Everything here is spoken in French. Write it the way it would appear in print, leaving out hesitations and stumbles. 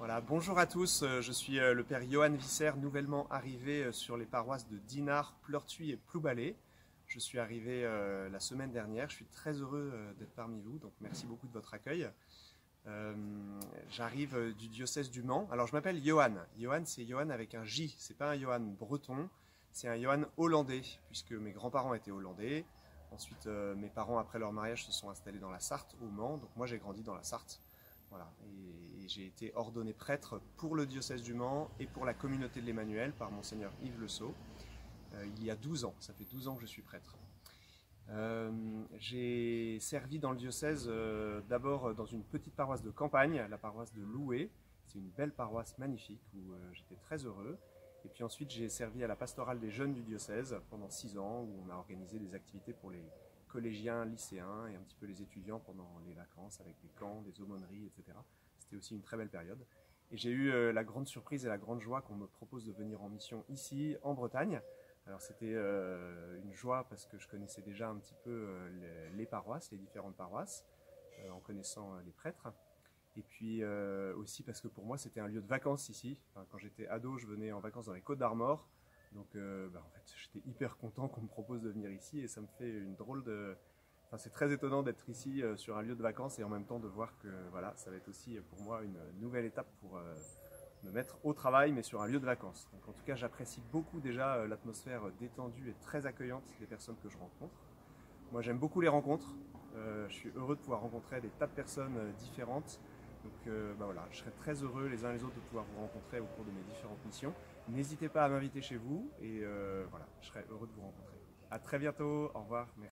Voilà, bonjour à tous, je suis le père Johan Visser, nouvellement arrivé sur les paroisses de Dinard, Pleurtuis et Ploubalay. Je suis arrivé la semaine dernière, je suis très heureux d'être parmi vous, donc merci beaucoup de votre accueil. Euh, J'arrive du diocèse du Mans. Alors je m'appelle Johan. Johan, c'est Johan avec un J, c'est pas un Johan breton, c'est un Johan hollandais, puisque mes grands-parents étaient hollandais. Ensuite, mes parents, après leur mariage, se sont installés dans la Sarthe, au Mans, donc moi j'ai grandi dans la Sarthe. Voilà. Et j'ai été ordonné prêtre pour le diocèse du Mans et pour la communauté de l'Emmanuel par monseigneur Yves Le Sceau, il y a 12 ans. Ça fait 12 ans que je suis prêtre. J'ai servi dans le diocèse d'abord dans une petite paroisse de campagne, la paroisse de Loué. C'est une belle paroisse magnifique où j'étais très heureux. Et puis ensuite, j'ai servi à la pastorale des jeunes du diocèse pendant 6 ans, où on a organisé des activités pour les collégiens, lycéens et un petit peu les étudiants pendant les vacances avec des camps, des aumôneries, etc. C'était aussi une très belle période. Et j'ai eu la grande surprise et la grande joie qu'on me propose de venir en mission ici, en Bretagne. Alors c'était une joie parce que je connaissais déjà un petit peu les paroisses, les différentes paroisses, en connaissant les prêtres. Et puis aussi parce que pour moi c'était un lieu de vacances ici. Enfin, quand j'étais ado, je venais en vacances dans les Côtes d'Armor. Donc en fait, j'étais hyper content qu'on me propose de venir ici et ça me fait une drôle de... Enfin, c'est très étonnant d'être ici sur un lieu de vacances et en même temps de voir que voilà, ça va être aussi pour moi une nouvelle étape pour me mettre au travail mais sur un lieu de vacances. Donc en tout cas, j'apprécie beaucoup déjà l'atmosphère détendue et très accueillante des personnes que je rencontre. Moi, j'aime beaucoup les rencontres. Je suis heureux de pouvoir rencontrer des tas de personnes différentes. Donc voilà, je serai très heureux les uns les autres de pouvoir vous rencontrer au cours de mes différentes missions. N'hésitez pas à m'inviter chez vous et voilà, je serai heureux de vous rencontrer. À très bientôt, au revoir, merci.